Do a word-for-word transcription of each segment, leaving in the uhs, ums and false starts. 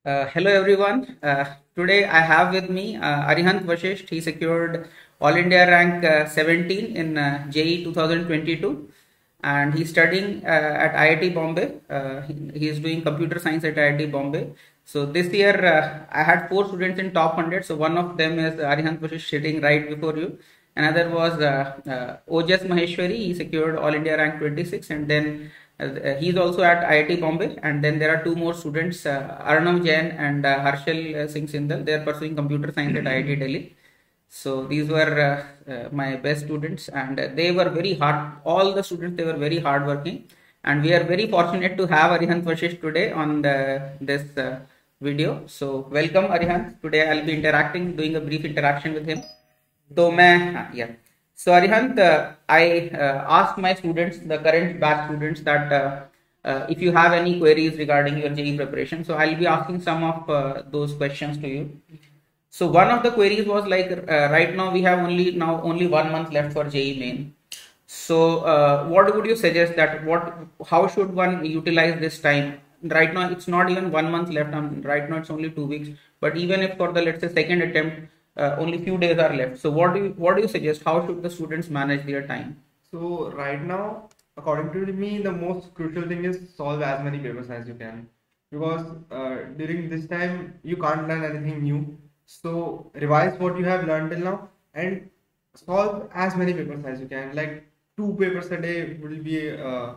Uh, hello everyone. Uh, today I have with me uh, Arihant Vashisht. He secured All India rank uh, seventeen in uh, J E two thousand twenty-two, and he's studying uh, at I I T Bombay. Uh, he, he is doing computer science at I I T Bombay. So this year uh, I had four students in top one hundred. So one of them is Arihant Vashisht sitting right before you. Another was uh, uh, Ojas Maheshwari. He secured All India rank twenty-six, and then uh, he's also at I I T Bombay. And then there are two more students, uh, Arnav Jain and uh, Harshal uh, Singh Sindal. They are pursuing computer science at I I T Delhi. So these were uh, uh, my best students, and uh, they were very hard. All the students, they were very hardworking, and we are very fortunate to have Arihant Vashisht today on the, this uh, video. So welcome Arihant. Today I'll be interacting, doing a brief interaction with him. तो मैं yeah. So Arihant, uh, I uh, asked my students, the current batch students, that uh, uh, if you have any queries regarding your J E E preparation, so I'll be asking some of uh, those questions to you. So one of the queries was like, uh, right now we have only now only one month left for J E E main. So uh, what would you suggest that what how should one utilize this time? Right now it's not even one month left. Um, right now it's only two weeks. But even if for the let's say second attempt, uh, only few days are left. So what do you what do you suggest? How should the students manage their time? So right now, according to me, the most crucial thing is solve as many papers as you can, because uh, during this time you can't learn anything new. So revise what you have learned till now and solve as many papers as you can. Like two papers a day will be uh,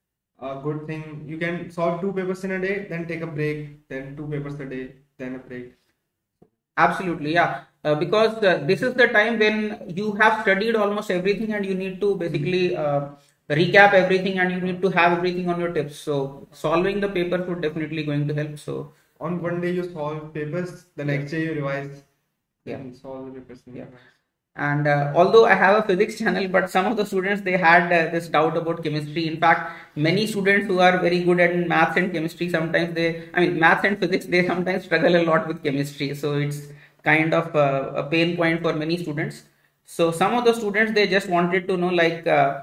a good thing. You can solve two papers in a day, then take a break, then two papers a day, then a break. Absolutely, yeah. Uh, because uh, this is the time when you have studied almost everything and you need to basically uh, recap everything and you need to have everything on your tips. So solving the paper would definitely going to help. So On one day you solve papers, the next day you revise yeah, and solve the papers. yeah. And uh, although I have a physics channel, but some of the students they had uh, this doubt about chemistry. In fact, many students who are very good at maths and chemistry, sometimes they, I mean, maths and physics, they sometimes struggle a lot with chemistry. So it's kind of uh, a pain point for many students. So some of the students they just wanted to know like uh,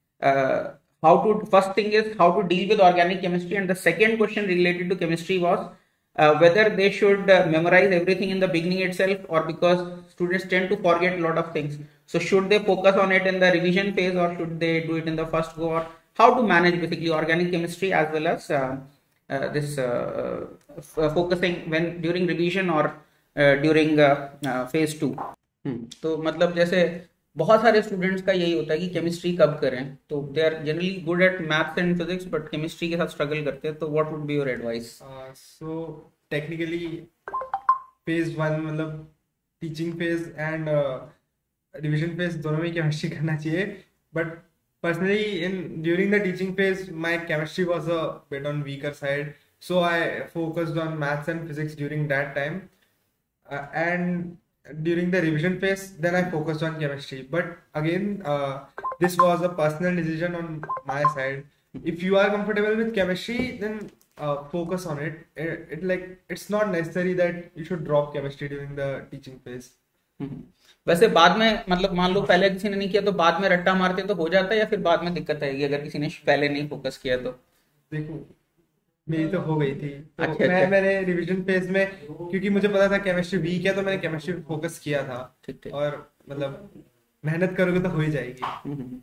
uh, how to. First thing is how to deal with organic chemistry, and the second question related to chemistry was uh, whether they should uh, memorize everything in the beginning itself, or because students tend to forget a lot of things, so should they focus on it in the revision phase or should they do it in the first go, or how to manage basically organic chemistry as well as uh, uh, this uh, uh, focusing when during revision or uh, during uh, uh, phase two. हम्म, तो मतलब जैसे बहुत सारे students का यही होता है कि केमिस्ट्री कब करें, तो they are generally good at maths and physics but chemistry के साथ स्ट्रगल करते हैं, तो what would be your advice? Uh, so technically, phase one मतलब teaching phase and uh, revision phase दोनों में chemistry करना चाहिए. But personally, in during the teaching phase, my chemistry was a bit on weaker side, so I focused on maths and physics during that time. Uh, and during the revision phase, then I focused on chemistry. But again, uh, this was a personal decision on my side. If you are comfortable with chemistry, then uh, focus on it. It, it like it's not necessary that you should drop chemistry during the teaching phase. हम्म। वैसे बाद में मतलब मान लो पहले किसी ने नहीं किया तो बाद में रट्टा मारते तो हो जाता है, या फिर बाद में दिक्कत आएगी अगर किसी ने पहले नहीं फोकस किया तो? देखो, मेरी तो हो गई थी, तो अच्छा मैं अच्छा, मैंने रिवीजन फेज में, क्योंकि मुझे पता था केमिस्ट्री वीक है, तो मैंने केमिस्ट्री पे फोकस किया था. ठीक ठीक। और मतलब मेहनत करोगे तो हो ही जाएगी. हम्म।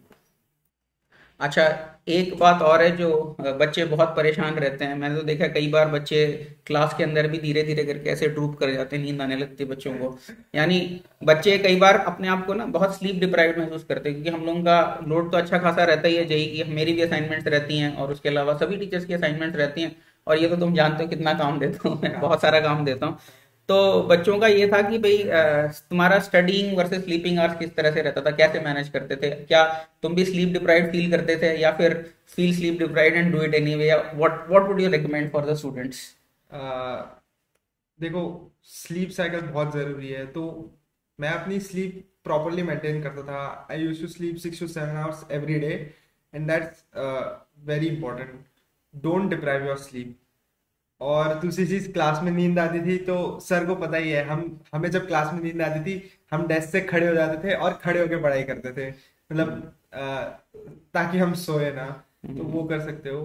अच्छा, एक बात और है जो अ, बच्चे बहुत परेशान रहते हैं, मैंने तो देखा है कई बार बच्चे क्लास के अंदर भी धीरे धीरे करके ऐसे ड्रूप कर जाते हैं, नींद आने लगती है बच्चों को। यानी बच्चे कई बार अपने आप को ना बहुत स्लीप डिप्राइव्ड महसूस करते हैं, क्योंकि हम लोगों का लोड तो अच्छा खासा रहता ही है जेई की, मेरी भी असाइनमेंट्स रहती हैं और उसके अलावा सभी टीचर्स की असाइनमेंट्स रहती हैं, और ये तो तुम जानते हो कितना काम देता हूँ मैं, बहुत सारा काम देता हूँ। तो बच्चों का ये था कि भाई अ, तुम्हारा स्टडीइंग वर्सेस स्लीपिंग आवर्स किस तरह से रहता था, कैसे मैनेज करते थे, क्या तुम भी स्लीप डिप्राइव्ड फील करते थे या फिर feel sleep deprived and do it anyway, या what what would you recommend for the students? आ, देखो, स्लीप साइकिल बहुत ज़रूरी है, तो मैं अपनी स्लीप प्रॉपरली मेंटेन करता था. I use to sleep six to seven hours every day, and that's very important. Don't deprive your sleep. और दूसरी चीज, क्लास में नींद आती थी तो सर को पता ही है, हम हमें जब क्लास में नींद आती थी हम डेस्क से खड़े हो जाते थे और खड़े होकर पढ़ाई करते थे, मतलब अ, ताकि हम सोए ना. तो वो कर सकते हो.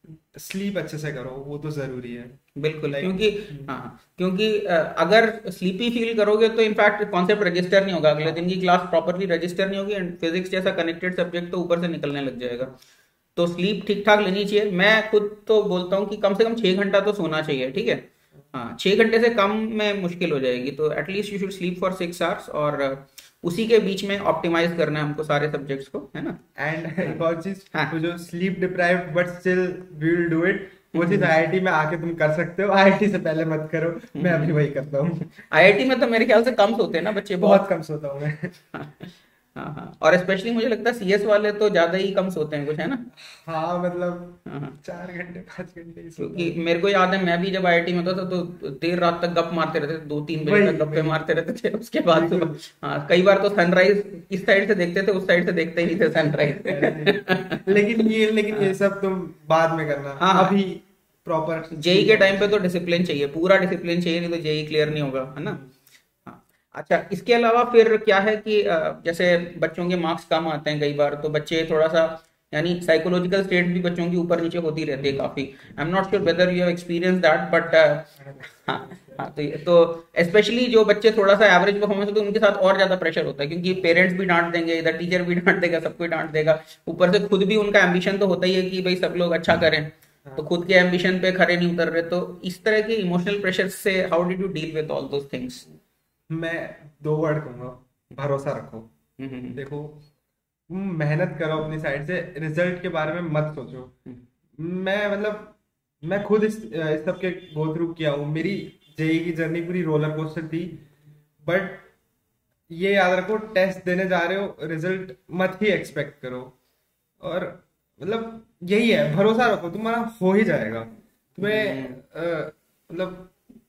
स्लीप अच्छे से करो, वो तो जरूरी है। बिल्कुल, लाइक क्योंकि हाँ, क्योंकि अ, अगर स्लीपी फील करोगे तो इनफैक्ट कॉन्सेप्ट रजिस्टर नहीं होगा, अगले दिन की क्लास प्रॉपरली रजिस्टर नहीं होगी, एंड फिजिक्स जैसा कनेक्टेड सब्जेक्ट तो ऊपर से निकलने लग जाएगा। तो स्लीप ठीक ठाक लेनी चाहिए। मैं खुद तो बोलता हूँ कि कम से कम छह घंटा तो सोना चाहिए, ठीक है। हाँ, छह घंटे से कम में मुश्किल हो जाएगी, तो at least you should sleep for six hours, और अ, उसी के बीच में ऑप्टिमाइज करना है हमको सारे सब्जेक्ट्स को, है ना। एंड हाँ एक और चीज, हाँ। वो जो sleep deprived but still we will do it, वो चीज आईआईटी में आके तुम कर सकते हो, आईआईटी से पहले मत करो। मैं अभी वही करता हूँ। आईआईटी में तो मेरे ख्याल से कम सोते हैं ना बच्चे, बहुत बहुत। कम सोता हूँ मैं। हाँ हाँ, और स्पेशली मुझे लगता है सीएस वाले तो ज्यादा ही कम सोते हैं कुछ, है ना। हाँ मतलब हाँ हाँ। चार घंटे पांच घंटे ही सोता क्योंकि हूँ। मेरे को याद है, मैं भी जब आईआईटी में होता था तो देर रात तक गप मारते रहते थे, दो तीन बजे वही तक गप्पे वही मारते रहते थे, उसके बाद बिल्कुल। सुबह। हाँ, कई बार तो सनराइज इस साइड से देखते थे, उस साइड से देखते ही नहीं थे सनराइज। लेकिन ये लेकिन ये सब तुम बाद में करना, हाँ हाँ। अभी प्रॉपर जेई के टाइम पे तो डिसिप्लिन चाहिए, पूरा डिसिप्लिन चाहिए, नहीं तो जेई क्लियर नहीं होगा, है ना। हाँ। अच्छा, इसके अलावा फिर क्या है कि अ, जैसे बच्चों के मार्क्स कम आते हैं कई बार, तो बच्चे थोड़ा सा, यानी साइकोलॉजिकल स्टेट भी बच्चों की ऊपर नीचे होती रहती है काफी। I am not sure whether you have experience that, but हाँ हाँ, तो ये- तो स्पेशली जो बच्चे थोड़ा सा एवरेज परफॉर्मेंस होते हैं उनके साथ और ज्यादा प्रेशर होता है, क्योंकि पेरेंट्स भी डांट देंगे, इधर टीचर भी डांट देगा, सब कोई डांट देगा, ऊपर से खुद भी उनका एम्बिशन तो होता ही है कि भाई सब लोग अच्छा करें, तो खुद के एम्बिशन पे खरे नहीं उतर रहे। तो इस तरह के इमोशनल प्रेशर से how did you deal with all those things? मैं दो वर्ड कहूंगा, भरोसा रखो। देखो, तुम मेहनत करो अपनी साइड से, रिजल्ट के बारे में मत सोचो। मैं मतलब मैं खुद इस इस सब के गो थ्रू किया हूँ। मेरी जेई की जर्नी पूरी रोलर कोस्टर थी, बट ये याद रखो, टेस्ट देने जा रहे हो, रिजल्ट मत ही एक्सपेक्ट करो। और मतलब यही है, भरोसा रखो, तुम्हारा हो ही जाएगा। तुम्हें अ, मतलब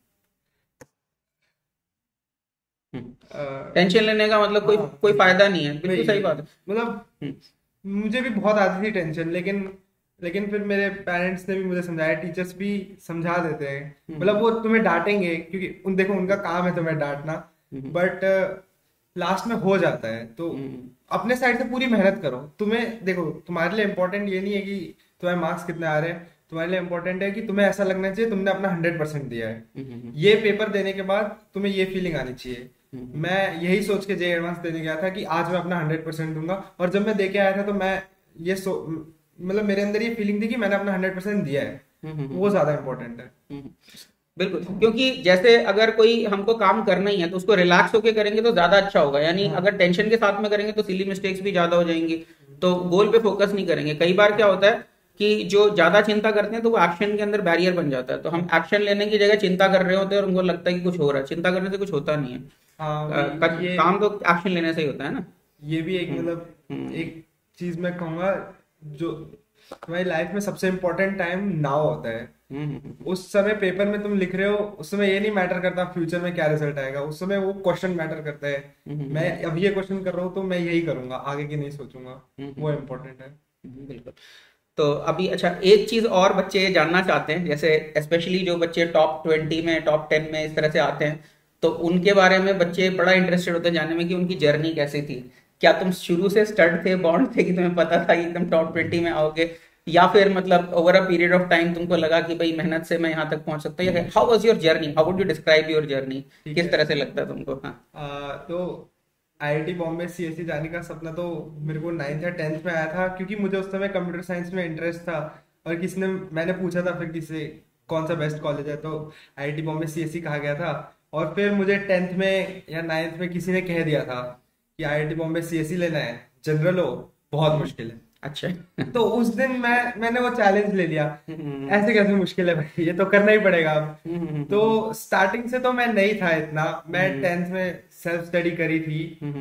अ, टेंशन लेने का मतलब कोई हाँ कोई फायदा नहीं है, बिल्कुल वही सही बात है। मतलब हम्म, मुझे भी बहुत आती थी टेंशन, लेकिन लेकिन फिर मेरे पेरेंट्स ने भी मुझे समझाया, टीचर्स भी समझा देते हैं। मतलब वो तुम्हें डांटेंगे क्योंकि उन देखो उनका काम है तुम्हें डांटना, बट लास्ट में हो जाता है। तो अपने साइड से पूरी मेहनत करो। तुम्हें देखो, तुम्हारे लिए इम्पोर्टेंट ये नहीं है कि तुम्हारे मार्क्स कितने आ रहे हैं, तुम्हारे लिए इम्पोर्टेंट है कि तुम्हें ऐसा लगना चाहिए तुमने अपना हंड्रेड परसेंट दिया है। ये पेपर देने के बाद तुम्हें ये फीलिंग आनी चाहिए। मैं यही सोच के जे एडवांस देने गया था कि आज मैं अपना हंड्रेड परसेंट दूंगा, और जब मैं दे के आया था तो मैं ये सो मतलब मेरे अंदर ये फीलिंग थी कि मैंने अपना हंड्रेड परसेंट दिया है। वो ज्यादा इंपॉर्टेंट है। बिल्कुल, क्योंकि जैसे अगर कोई हमको काम करना ही है तो उसको रिलैक्स होके करेंगे तो ज्यादा अच्छा होगा, यानी अगर टेंशन के साथ में करेंगे तो सिली मिस्टेक्स भी ज्यादा हो जाएंगी, तो गोल पे फोकस नहीं करेंगे। कई बार क्या होता है कि जो ज्यादा चिंता करते हैं तो वो एक्शन के अंदर बैरियर बन जाता है, तो हम एक्शन लेने की जगह चिंता कर रहे होते हैं और उनको लगता है कि कुछ हो रहा है। चिंता करने से कुछ होता नहीं है। हाँ अ, क- ये काम तो एक्शन लेने से ही होता है ना। ये भी एक मतलब एक चीज मैं कहूंगा, जो तुम्हारी लाइफ में सबसे इम्पोर्टेंट टाइम नाउ होता है। उस समय पेपर में तुम लिख रहे हो, उस समय ये नहीं मैटर करता फ्यूचर में क्या रिजल्ट आएगा, उस समय वो क्वेश्चन मैटर करता है। मैं अब ये क्वेश्चन कर रहा हूँ तो मैं यही करूंगा, आगे की नहीं सोचूंगा। वो इम्पोर्टेंट है। बिल्कुल। तो अभी अच्छा, एक चीज और बच्चे जानना चाहते हैं, जैसे स्पेशली जो बच्चे टॉप ट्वेंटी में टॉप टेन में इस तरह से आते हैं, तो उनके बारे में बच्चे बड़ा इंटरेस्टेड होते हैं जानने में कि उनकी जर्नी कैसी थी। क्या तुम शुरू से स्टड थे, बॉन्ड थे, कि तुम्हें पता था कि एकदम टॉप ट्वेंटी में आओगे, या फिर मतलब over a period of time तुमको लगा कि भाई मेहनत से मैं यहाँ तक पहुंच सकता हूँ? How was your journey, how would you describe your journey, ठीक किस है। तरह से लगता है तुमको? हाँ। आ, तो आईआईटी बॉम्बे सीएससी जाने का सपना तो मेरे को नाइन्थ या टेंथ में आया था, क्योंकि मुझे उस समय कंप्यूटर साइंस में इंटरेस्ट था। और किसी ने मैंने पूछा था फिर किसी से कौन सा बेस्ट कॉलेज है, तो आईआईटी बॉम्बे सीएससी कहा गया था। और फिर मुझे टेंथ में या नाइन्थ में किसी ने कह दिया था कि आईआईटी बॉम्बे सीएससी लेना है, जनरल हो, बहुत मुश्किल है। अच्छा। तो उस दिन मैं मैंने वो चैलेंज ले लिया, ऐसे कैसे मुश्किल है भाई, ये तो करना ही पड़ेगा अब। तो स्टार्टिंग से तो मैं नहीं था इतना, मैं टेंथ में सेल्फ स्टडी करी थी,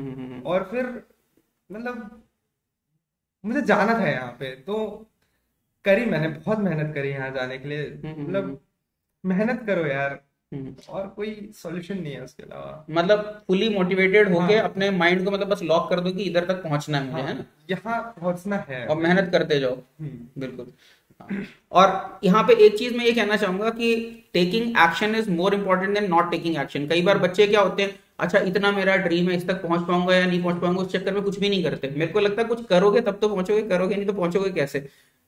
और फिर मतलब मुझे जाना था यहाँ पे, तो करी, मैंने बहुत मेहनत करी यहाँ जाने के लिए। मतलब मेहनत करो यार, और कोई सॉल्यूशन नहीं है उसके अलावा। मतलब फुली मोटिवेटेड होके हाँ अपने माइंड को मतलब बस लॉक कर दो कि इधर तक पहुंचना है मुझे, है ना, हाँ, यहाँ पहुंचना है और मेहनत करते जाओ। हम्म। बिल्कुल। हाँ। और यहाँ पे एक चीज मैं ये कहना चाहूंगा कि taking action is more important than not taking action. कई बार बच्चे क्या होते हैं, अच्छा इतना मेरा ड्रीम है, इस तक पहुंच पाऊंगा या नहीं पहुंच पाऊंगा, उस चक्कर में कुछ भी नहीं करते। मेरे को लगता है कुछ करोगे तब तो पहुंचोगे, करोगे नहीं तो पहुंचोगे कैसे।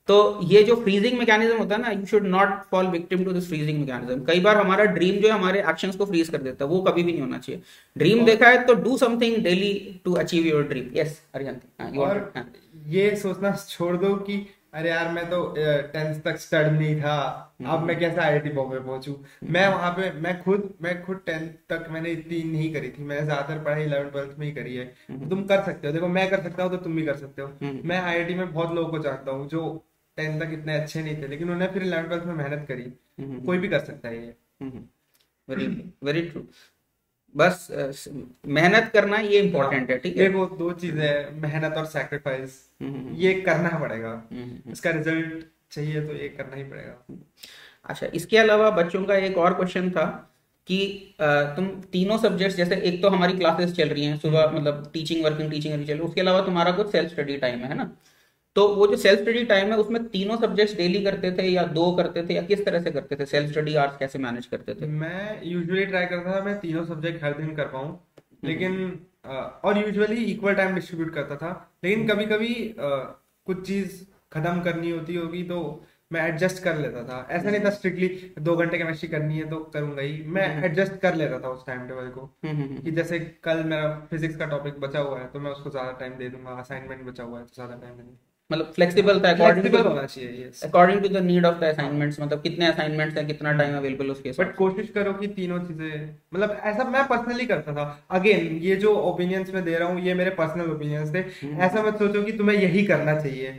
तो ये जो फ्रीजिंग मैकेनिज्म होता है ना, you should not fall victim to this freezing mechanism. कई बार हमारा ड्रीम जो है हमारे एक्शंस को फ्रीज कर देता है, वो कभी भी नहीं होना चाहिए। ड्रीम देखा है तो do something daily to achieve your dream. Yes Arihant, और ये सोचना छोड़ दो कि अरे यार मैं तो टेंथ तक स्टड नहीं था, अब मैं कैसे आईआईटी बॉम्बे पहुंचू। मैं वहां पे मैं खुद मैं खुद टेंथ तक मैंने इतनी नहीं करी थी, मैंने ज्यादातर पढ़ाई इलेवन ट्वेल्थ में ही करी है। तुम कर सकते हो, देखो मैं कर सकता हूँ तो तुम भी कर सकते हो। मैं आईआईटी में बहुत लोगों को जानता हूँ जो टेंथ तक इतने अच्छे नहीं थे, लेकिन उन्होंने फिर इलेवन ट्वेल्थ में मेहनत करी। कोई भी कर सकता है ये। Very very true. बस मेहनत करना ये इम्पोर्टेंट है, ठीक है। देखो दो चीजें हैं, मेहनत और सैक्रिफाइस, ये करना पड़ेगा। इसका रिजल्ट चाहिए तो ये करना ही पड़ेगा। अच्छा, इसके अलावा बच्चों का एक और क्वेश्चन था कि तुम तीनों सब्जेक्ट्स, जैसे एक तो हमारी क्लासेस चल रही हैं सुबह, मतलब टीचिंग वर्किंग टीचिंग चल रही है, उसके अलावा तुम्हारा कुछ सेल्फ स्टडी टाइम है ना। तो वो जो सेल्फ स्टडी टाइम है उसमें तीनों सब्जेक्ट्स डेली करते थे या दो करते थे, या किस तरह से करते थे? सेल्फ स्टडी आवर्स कैसे मैनेज करते थे? मैं यूजुअली ट्राई करता था मैं तीनों सब्जेक्ट हर दिन कर पाऊँ, लेकिन और यूजुअली इक्वल टाइम डिस्ट्रीब्यूट करता था। लेकिन कभी कभी कुछ चीज खत्म करनी होती होगी तो मैं एडजस्ट कर लेता था। ऐसा नहीं था स्ट्रिक्टली दो घंटे केमिस्ट्री करनी है तो करूंगा ही, मैं एडजस्ट कर लेता था उस टाइम टेबल को। कि जैसे कल मेरा फिजिक्स का टॉपिक बचा हुआ है तो मैं उसको ज्यादा टाइम दे दूंगा, असाइनमेंट बचा हुआ है तो ज्यादा टाइम देंगे। मतलब फ्लेक्सिबल था, अकॉर्डिंग टू होना चाहिए, according to the need of the assignments. मतलब कितने असाइनमेंट्स हैं, कितना टाइम अवेलेबल उसके हिसाब। बट कोशिश करो कि तीनों चीजें, मतलब ऐसा मैं पर्सनली करता था। अगेन ये जो ओपिनियंस मैं दे रहा हूँ ये मेरे पर्सनल ओपिनियंस थे, ऐसा मत सोचो कि तुम्हें यही करना चाहिए।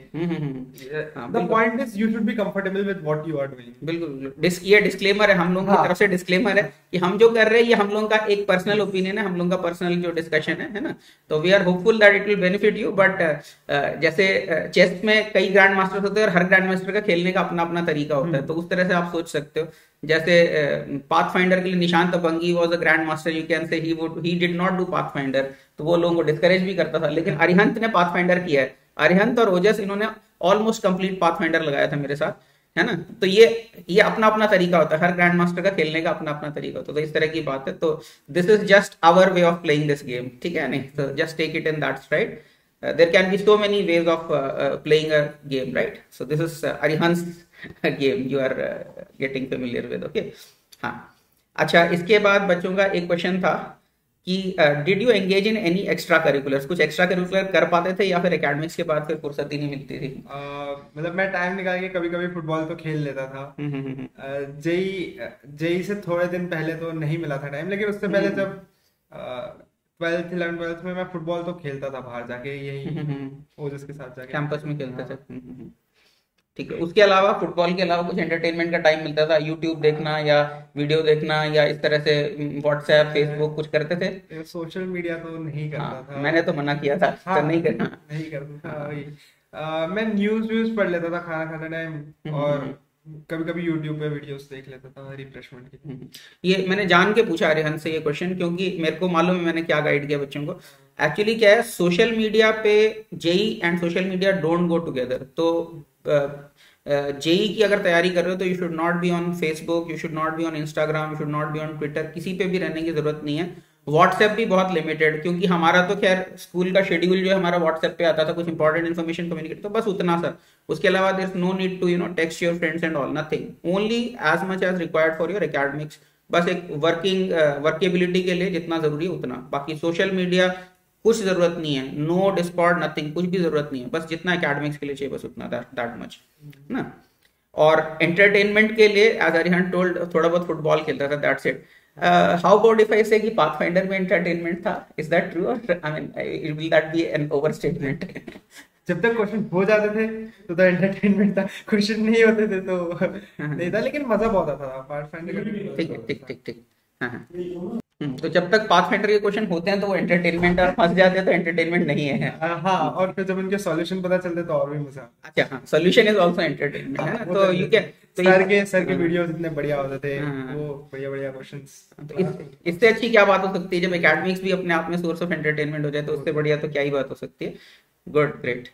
The point is you should be comfortable with what you are doing. बिल्कुल, ये डिस्क्लेमर है हम लोगों की तरफ से, डिस्क्लेमर है कि हम जो कर रहे हैं ये हम लोगों का एक पर्सनल ओपिनियन है, हम लोगों का पर्सनल जो डिस्कशन है है ना। तो we are hopeful that it will benefit you. But जैसे चेस में कई ग्रैंड मास्टर होते हैं और हर ग्रैंड मास्टर का खेलने का अपना अपना तरीका होता है, तो उस तरह से आप सोच सकते हो। जैसे पाथ फाइंडर के लिए Nishant Abangi was a grandmaster, you can say he would he did not do Pathfinder, तो वो लोगों को डिस्करेज भी करता था। लेकिन अरिहंत ने पाथ फाइंडर किया है, अरिहंत और ओजस इन्होंने ऑलमोस्ट कंप्लीट पाथ फाइंडर लगाया था मेरे साथ, है ना। तो ये ये अपना अपना तरीका होता है, हर ग्रैंड मास्टर का खेलने का अपना अपना तरीका होता है। तो इस तरह की बात है। तो this is just our way of playing this game, ठीक है नहीं। तो just take it in that stride. Uh, there can be so many ways of uh, uh, playing a game, right? So this is uh, Arihant's game you are uh, getting familiar with, okay? हाँ, अच्छा, इसके बाद बच्चों का एक question था कि did you engage in any extracurriculars? कुछ एक्स्ट्रा करिकुलर कर पाते थे या फिर एकेडमिक्स के बाद फिर फुर्सत ही नहीं मिलती थी? मतलब मैं टाइम निकाल के कभी कभी फुटबॉल तो खेल लेता था। जेई जेई से थोड़े दिन पहले तो नहीं मिला था टाइम, लेकिन उससे पहले जब ट्वेल्थ इलेवन ट्वेल्थ में मैं फुटबॉल तो खेलता था बाहर जाके, यही ओजस के साथ जाके कैंपस में खेलते थे। ठीक है, उसके अलावा फुटबॉल के अलावा कुछ एंटरटेनमेंट का टाइम मिलता था? यूट्यूब देखना या वीडियो देखना या इस तरह से व्हाट्सएप फेसबुक कुछ करते थे? सोशल मीडिया तो नहीं करता हाँ, था। मैंने तो मना किया था। हाँ, तो नहीं करना नहीं करता था वही। मैं न्यूज व्यूज पढ़ लेता था खाना खाने टाइम, और कभी कभी यूट्यूब पे वीडियोस देख लेता था रिफ्रेशमेंट की। ये मैंने जान के पूछा अरिहंत से ये क्वेश्चन, क्योंकि मेरे को मालूम है मैंने क्या गाइड किया बच्चों को। एक्चुअली क्या है, सोशल मीडिया पे JEE and social media don't go together. तो जेई की अगर तैयारी कर रहे हो तो you should not be on Facebook, you should not be on Instagram, you should not be on Twitter, किसी पे भी रहने की जरूरत नहीं है। व्हाट्सएप भी बहुत लिमिटेड, क्योंकि हमारा तो खैर स्कूल का शेड्यूल जो है हमारा व्हाट्सएप पे आता था, कुछ इंपॉर्टेंट इन्फॉर्मेशन कम्युनिकेट, तो बस उतना सा। उसके अलावा there is no need to you know text your friends and all, nothing, only as much as required for your academics. बस एक वर्किंग वर्केबिलिटी के लिए जितना जरूरी है उतना। बाकी सोशल मीडिया कुछ जरूरत नहीं है, नो डिस्कॉर्ड नथिंग, कुछ भी जरूरत नहीं है। बस जितना एकेडमिक्स के लिए चाहिए बस उतना, दैट मच ना। और एंटरटेनमेंट के लिए एज अरिहंत टोल्ड, थोड़ा बहुत फुटबॉल खेलता था, that's it. How about if I say कि पाथफाइंडर में एंटरटेनमेंट था? इज दैट ट्रू और I mean will that be an overstatement? जब तक क्वेश्चन हो जाते थे तो तो एंटरटेनमेंट था, क्वेश्चन नहीं होते थे तो नहीं था, लेकिन मजा बहुत आता था पाथफाइंडर का। ठीक है, ठीक ठीक ठीक। हाँ हाँ, तो जब तक पाथफाइंडर के क्वेश्चन होते हैं तो वो एंटरटेनमेंट, और फंस जाते हैं तो एंटरटेनमेंट नहीं है। हाँ, और फिर जब उनके सॉल्यूशन पता चलते तो और भी मजा। अच्छा, हाँ, सॉल्यूशन इज आल्सो एंटरटेनमेंट, है ना। तो यू कैन, सर के सर के वीडियोस इतने बढ़िया होते थे, वो बढ़िया बढ़िया क्वेश्चंस। तो इससे अच्छी क्या बात हो सकती है? जब एकेडमिक्स भी अपने आप में सोर्स ऑफ एंटरटेनमेंट हो जाए तो उससे बढ़िया तो क्या ही बात हो सकती है। Good, great.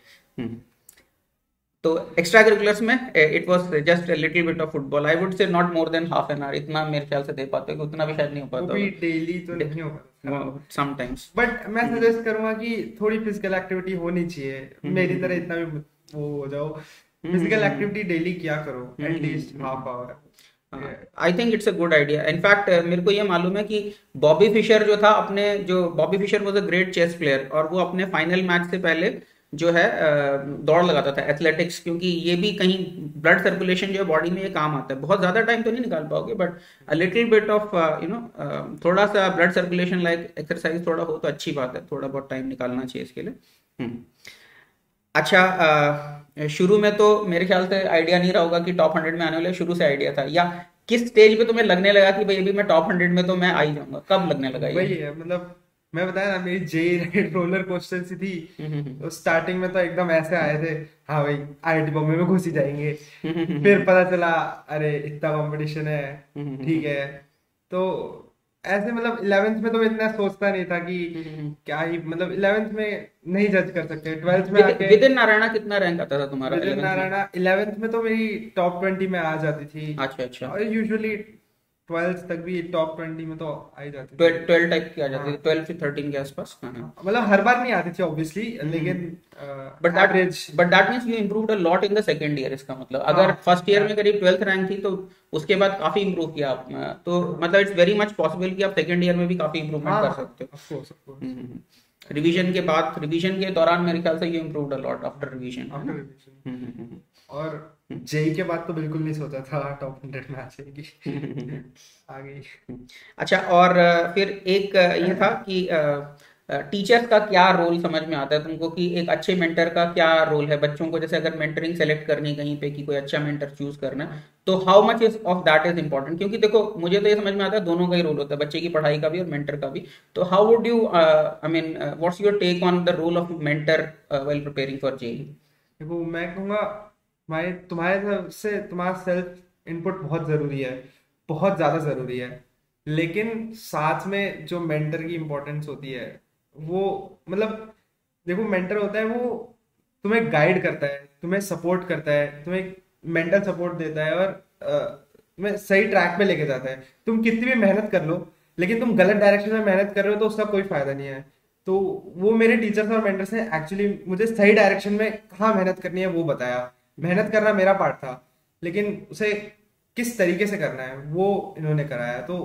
तो एक्स्ट्रा करिकुलर्स में it was just a little bit of football, I would say not more than half an hour, इतना मेरे ख्याल से दे पाते हो, उतना भी शायद नहीं हो पाता, वो भी डेली तो नहीं हो पाता समटाइम्स। बट मैं सजेस्ट करूंगा कि थोड़ी फिजिकल एक्टिविटी होनी चाहिए, मेरी तरह इतना भी वो हो जाओ। फिजिकल एक्टिविटी डेली किया करो, at least half hour. I think it's a good idea. In fact मेरे को ये मालूम है कि बॉबी फिशर जो था, अपने जो Bobby Fischer was a great chess player, और वो अपने फाइनल मैच से पहले जो है दौड़ लगाता था, एथलेटिक्स, क्योंकि ये भी कहीं ब्लड सर्कुलेशन जो है बॉडी में ये काम आता है। बहुत ज्यादा टाइम तो नहीं निकाल पाओगे, but a little bit of you know थोड़ा सा ब्लड सर्कुलेशन लाइक एक्सरसाइज थोड़ा हो तो अच्छी बात है, थोड़ा बहुत टाइम निकालना चाहिए इसके लिए। हम्म। अच्छा, अ, शुरू में तो मेरे ख्याल से आइडिया नहीं रहा होगा कि टॉप हंड्रेड में आने वाले, शुरू से आइडिया था, या किस स्टेज पे तुम्हें लगने लगा कि भाई अभी मैं टॉप हंड्रेड में तो मैं आ ही जाऊंगा, कब लगने लगा ये? वही है, मतलब मैं बताया ना, मेरी जेई रोलर कोस्टर सी थी। तो स्टार्टिंग में तो एकदम ऐसे आए थे, हाँ भाई आईआईटी बॉम्बे में घुस ही जाएंगे। फिर पता चला अरे इतना कंपटीशन है, ठीक है। तो ऐसे मतलब इलेवेंथ में तो मैं इतना सोचता नहीं था कि क्या ही, मतलब इलेवेंथ में नहीं जज कर सकते। ट्वेल्थ में आके विदिन नारायणा कितना रैंक आता था तुम्हारा? विदिन नारायणा इलेवेंथ में तो मेरी टॉप ट्वेंटी में आ जाती थी। अच्छा अच्छा। और यूजुअली ट्वेल्थ तक भी टॉप ट्वेंटी में तो आ ही जाती थी। ट्वेल्व टाइप की आ जाती थी, ट्वेल्व से थर्टीन के आसपास। मतलब हर बार नहीं आती थी ऑब्वियसली, लेकिन but average but that means you improved a lot in the second year. इसका मतलब अगर फर्स्ट ईयर में करीब ट्वेल्थ रैंक थी तो उसके बाद काफी इंप्रूव किया आपने, तो मतलब इट्स वेरी मच पॉसिबल कि आप सेकंड ईयर में भी काफी इंप्रूवमेंट कर सकते हो। Of course of course. Revision के बाद, रिवीजन के दौरान मेरे ख्याल से you improved a lot after revision. After revision. और जेई के बाद तो बिल्कुल नहीं सोचा था टॉप हंड्रेड में आ जाएगी, आ गई। अच्छा, और फिर एक ये था कि टीचर्स का क्या रोल समझ में आता है तुमको, कि एक अच्छे मेंटर का क्या रोल है बच्चों को? जैसे अगर मेंटरिंग सेलेक्ट करनी है कहीं पे कि कोई अच्छा मेंटर चूज करना है, तो how much is of that is important? क्योंकि देखो मुझे तो ये समझ में आता है दोनों का ही रोल होता है, बच्चे की पढ़ाई का भी और मेंटर का भी। तो how would you I mean what's your take on the role of mentor while preparing for JEE? देखो मैं कहूँगा तुम्हारे तुम्हारे तरफ से तुम्हारा सेल्फ इनपुट बहुत जरूरी है, बहुत ज्यादा जरूरी है। लेकिन साथ में जो मेंटर की इम्पोर्टेंस होती है वो, मतलब देखो मेंटर होता है वो तुम्हें गाइड करता है, तुम्हें सपोर्ट करता है, तुम्हें मेंटल सपोर्ट देता है और तुम्हें सही ट्रैक पे लेके जाता है। तुम कितनी भी मेहनत कर लो, लेकिन तुम गलत डायरेक्शन में मेहनत कर रहे हो तो उसका कोई फायदा नहीं है। तो वो मेरे टीचर्स और मेंटर्स ने एक्चुअली मुझे सही डायरेक्शन में कहाँ मेहनत करनी है वो बताया। मेहनत करना मेरा पार्ट था, लेकिन उसे किस तरीके से करना है वो इन्होंने कराया। तो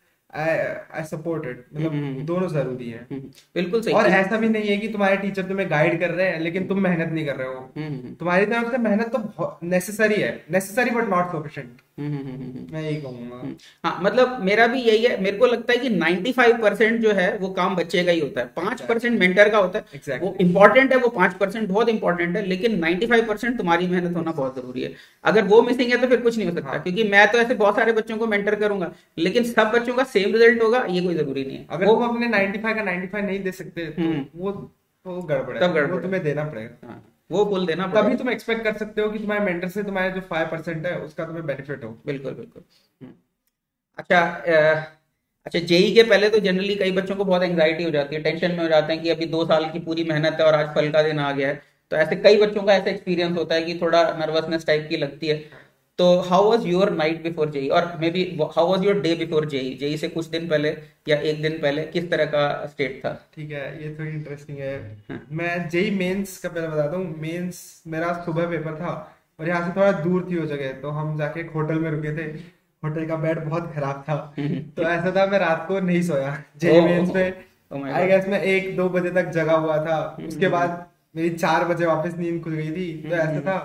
आई सपोर्ट इट, मतलब दोनों जरूरी है। बिल्कुल सही। और ऐसा भी नहीं है कि तुम्हारे टीचर तुम्हें गाइड कर रहे हैं लेकिन तुम मेहनत नहीं कर रहे हो। तुम्हारी तरफ से मेहनत तो नेसेसरी है, नेसेसरी बट नॉट सफिशिएंट, मैं यही कहूंगा। हाँ, मतलब मेरा भी यही है। मेरे को लगता है कि पचानवे परसेंट जो है वो काम बच्चे का ही होता है, पांच परसेंट मेंटर का होता है। exactly. वो इंपॉर्टेंट है, वो पांच परसेंट बहुत इंपॉर्टेंट है, लेकिन पचानवे परसेंट तुम्हारी मेहनत होना बहुत जरूरी है। अगर वो मिसिंग है तो फिर कुछ नहीं हो सकता। हाँ. क्योंकि मैं तो ऐसे बहुत सारे बच्चों को मेंटर करूंगा, लेकिन सब बच्चों का सेम रिजल्ट होगा ये कोई जरूरी नहीं है। अगर वो अपने पचानवे का पचानवे नहीं दे सकते तो वो तो गड़बड़ है, वो तुम्हें देना पड़ेगा, वो बोल देना, तभी तुम एक्सपेक्ट कर सकते हो कि तुम्हारे मेंटर से तुम्हारे जो फाइव परसेंट है उसका तुम्हें बेनिफिट हो। बिल्कुल बिल्कुल। अच्छा, अच्छा जेई के पहले तो जनरली कई बच्चों को बहुत एंग्जाइटी हो जाती है, टेंशन में हो जाते हैं कि अभी दो साल की पूरी मेहनत है और आज फल का दिन आ गया है। तो ऐसे कई बच्चों का ऐसा एक्सपीरियंस होता है कि थोड़ा नर्वसनेस टाइप की लगती है। तो how was your night before JEE, और maybe how was your day before JEE? JEE से कुछ दिन पहले या एक दिन पहले किस तरह का स्टेट था? ठीक है, ये थोड़ी इंटरेस्टिंग है। हाँ. मैं जेई मेंस का पहले बताता हूँ। मेंस मेरा सुबह पेपर था और यहाँ से थोड़ा दूर थी वो जगह, तो हम जाके एक होटल में रुके थे। होटल का बेड बहुत खराब था, तो ऐसा था मैं रात को नहीं सोया जेई मेंस में। आई गेस मैं एक दो बजे तक जगा हुआ था। उसके बाद मेरी चार बजे वापस नींद खुल गई थी, तो ऐसा था।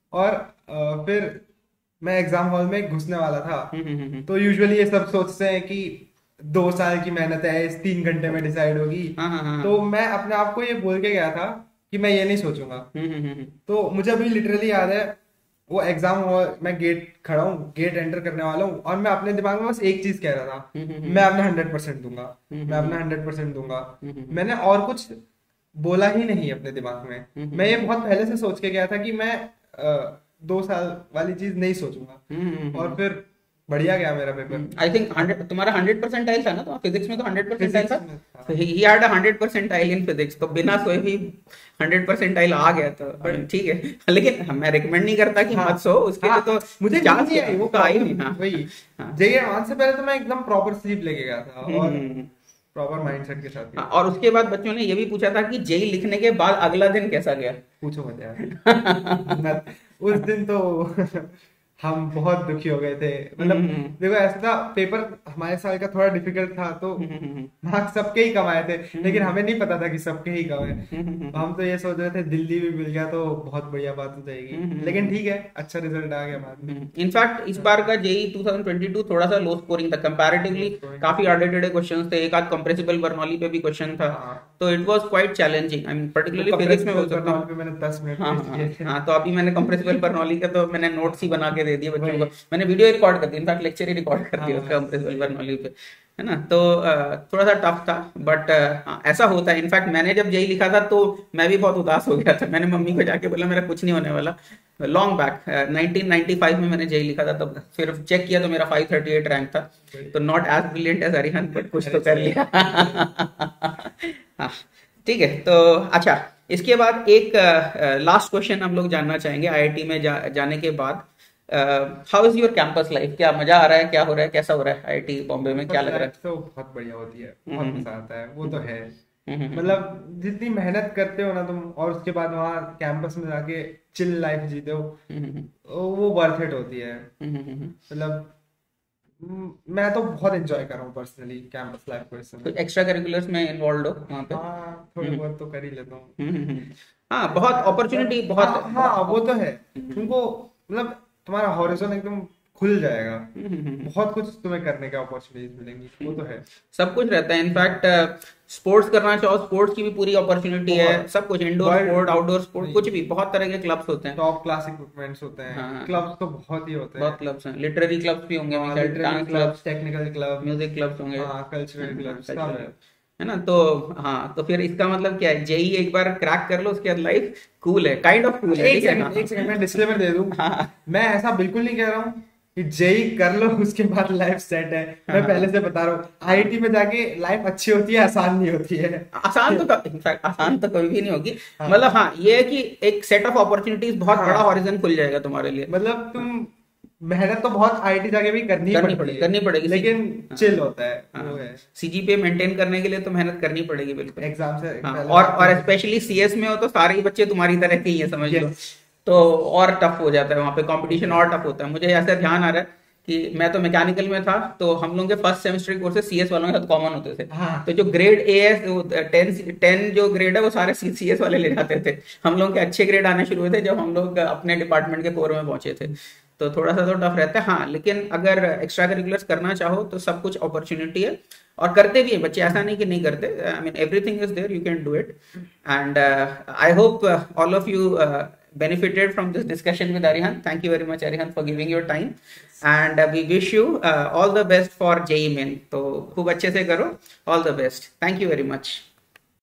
और फिर मैं एग्जाम हॉल में घुसने वाला था। तो यूजुअली ये सब सोचते हैं कि दो साल की मेहनत है, इस तीन घंटे में डिसाइड होगी। तो मैं अपने आप को ये बोल के गया था कि मैं ये नहीं सोचूंगा। तो मुझे अभी लिटरली याद है वो एग्जाम हॉल, मैं गेट खड़ा हूँ, गेट एंटर करने वाला हूँ और मैं अपने दिमाग में बस एक चीज कह रहा था, मैं अपना हंड्रेड परसेंट दूंगा, मैं अपना हंड्रेड परसेंट दूंगा। मैंने और कुछ बोला ही नहीं अपने दिमाग में। मैं ये बहुत पहले से सोच के गया था कि मैं दो साल वाली चीज नहीं सोचूंगा। और फिर बढ़िया गया मेरा पेपर। आई थिंक हंड्रेड तुम्हारा हंड्रेड परसेंटाइल था ना? तो फिजिक्स में तो हंड्रेड परसेंटाइल था। तो he had a hundred percentile in physics, तो बिना सोए भी हंड्रेड परसेंटाइल आ गया था। बट ठीक है, लेकिन मैं रिकमेंड नहीं करता कि मत सो उसके लिए। तो मुझे चांस नहीं आई, वो तो आई नहीं। हाँ वही जेई एडवांस से पहले तो मैं एकदम प्रॉपर स्लीप लेके गया था और प्रॉपर माइंडसेट के साथ। और उसके बाद बच्चों ने ये भी पूछा था कि जेई लिखने के बाद अगला दिन कैसा गया? पूछो मत यार। उस दिन तो हम बहुत दुखी हो गए थे। मतलब हम्म, देखो ऐसा था, पेपर हमारे साल का थोड़ा डिफिकल्ट था, तो हम्म, हम्म, मार्क्स सबके ही कम आए थे, लेकिन हम्म, हमें नहीं पता था कि सबके ही कम है। हम्म, हम्म, हम तो ये सोच रहे थे दिल्ली भी मिल गया तो बहुत बढ़िया बात हो जाएगी, हम्म, लेकिन हम्म, ठीक है, अच्छा रिजल्ट आ गया बाद में। इनफैक्ट इस बार का जेई ट्वेंटी ट्वेंटी टू थोड़ा सा लो स्कोरिंग था कंपैरेटिवली। स्कोरिंग काफी था। आड़े टेढ़े क्वेश्चंस थे, एक आध कंप्रेसिबल बर्नौली पे भी क्वेश्चन था। हाँ, तो it was quite challenging, I mean वो पर्टिकुलरली फिजिक्स में बोल कंप्रेसिबल सकता बर्नौली हूँ। पे मैंने दस मिनट हाँ वेस्ट हाँ किए थे। हाँ, तो अभी मैंने कंप्रेसिबल बर्नौली का तो मैंने नोट्स ही बना के दे दिए बच्चों वही। को। मैंने वीडियो रिकॉर्ड कर दी, इनफैक्ट लेक्चर ही रिकॉर्ड कर दिया उसका हाँ कंप्रेसिबल सही। बर्नौली पे, है ना। तो अ, थोड़ा सा टफ था, बट ऐसा होता है। इनफैक्ट मैंने जब जेई लिखा था तो मैं भी बहुत उदास हो गया था। मैंने मम्मी को जाके बोला मेरा कुछ नहीं होने वाला। Long back nineteen ninety five में मैंने जेई लिखा था, तब फिर चेक किया तो मेरा फाइव थर्टी एट रैंक था। तो not as brilliant as Arihant, but कुछ अरे तो कर चलो। लिया। हाँ, ठीक है। तो अच्छा, इसके बाद एक लास्ट क्वेश्चन हम लोग जानना चाहेंगे आईआईटी में जा, जाने के बाद। How is your campus life? क्या मजा आ रहा है, क्या हो रहा है, कैसा हो रहा है आईआईटी बॉम्बे में, क्या कैंपस लग रहा लाइफ तो बहुत बढ़िया होती है, है? बहुत हम्म, मजा आता है, वो तो हम्म, है। हम्म, हम्म, हम्म, मतलब जितनी मेहनत करते हो ना तुम, और उसके बाद वहाँ कैंपस में जाके चिल लाइफ जीते हो, हम्म, हम्म, वो वर्थ इट होती है। हम्म, हम्म, हम्म। मतलब हम्म, मैं तो बहुत एंजॉय कर रहा हूँ पर्सनली कैंपस लाइफ को इस तो समय। एक्स्ट्रा करिकुलर्स में इन्वॉल्व हो वहाँ पे? हाँ थोड़े हम्म, बहुत तो कर ही लेता हूँ। हम्म, हम्म, हम्म। हाँ, बहुत हाँ, अपॉर्चुनिटी, मतलब बहुत हाँ हाँ बहुत वो तो है। हम्म, तुमको मतलब तुम्हारा हॉरिजॉन एकदम खुल जाएगा, हम्म, हम्म, हम्म, बहुत कुछ तुम्हें करने का अपॉर्चुनिटीज मिलेंगी, वो तो है। सब कुछ रहता है। इनफैक्ट स्पोर्ट्स करना चाहो, स्पोर्ट्स की भी पूरी अपॉर्चुनिटी है। बहुत सब कुछ, indoor sport, world outdoor sport, नहीं, कुछ भी, बहुत तरह के क्लब्स होते हैं। टॉप क्लास इक्विपमेंट्स होते हैं, हाँ, क्लब्स तो बहुत ही होते बहुत हैं। क्लब्स हैं, लिटरेरी क्लब्स भी होंगे मेरे हाँ ख्याल, literary dance clubs, clubs, technical club, music clubs होंगे। हाँ कल्चरल हाँ, क्लब्स सब कल्चरल, है। है ना। तो हाँ, तो फिर इसका मतलब क्या है, जेई एक बार क्रैक कर लो, उसके बाद लाइफ कूल है, काइंड ऑफ कूल है, एक ठीक है। सेकंड, हाँ एक सेकंड, मैं डिस्क्लेमर दे दूं। हाँ मैं ऐसा बिल्कुल नहीं कह रहा हूँ कि जेई कर लो उसके बाद लाइफ सेट है। हाँ मैं हाँ पहले से बता रहा हूँ, हाँ। आईआईटी में जाके लाइफ अच्छी होती है, आसान नहीं होती है। आसान तो इनफैक्ट आसान तो कभी भी नहीं होगी। हाँ मतलब हाँ, ये है कि एक सेट ऑफ अपॉर्चुनिटीज, बहुत बड़ा हाँ, हॉरिजन खुल जाएगा तुम्हारे लिए। मतलब हाँ, तुम मेहनत तो बहुत आईआईटी जाके भी करनी ही करनी पड़ती पड़ेगी, है, करनी पड़ेगी सी, लेकिन हाँ चिल होता है, वो हाँ, है। सीजीपीए मेंटेन करने के लिए तो मेहनत करनी पड़ेगी बिल्कुल। एग्जाम से हाँ, पहले और रात और को। स्पेशली सीएस में हो तो सारे ही बच्चे तुम्हारी तरह के ही है, समझ लो। यस, तो और टफ हो जाता है वहाँ पे, वो तो कंपटीशन है। और टफ होता है। मुझे ऐसा ध्यान आ रहा है कि मैं तो मैकेनिकल में था, तो हम लोग के फर्स्ट सेमेस्टर के कोर्सेज सीएस वालों के साथ कॉमन होते थे। हाँ तो जो ग्रेड ए है, टेन टेन जो ग्रेड है वो सारे सीएस वाले ले जाते थे। हम लोग के अच्छे ग्रेड आने शुरू हुए थे जब हम लोग अपने डिपार्टमेंट के कोर में पहुंचे थे। तो थोड़ा सा तो टफ रहता है, हाँ। लेकिन अगर एक्स्ट्रा करिकुलर्स करना चाहो तो सब कुछ अपॉर्चुनिटी है, और करते भी हैं बच्चे, ऐसा नहीं कि नहीं करते। I mean everything is there, you can do it. And I hope all of you benefited from this discussion with Arihant. Thank you very much, Arihant, for giving your time. And uh, we wish you uh, all the best for J E E Main. तो खूब अच्छे से करो, all the best. Thank you very much.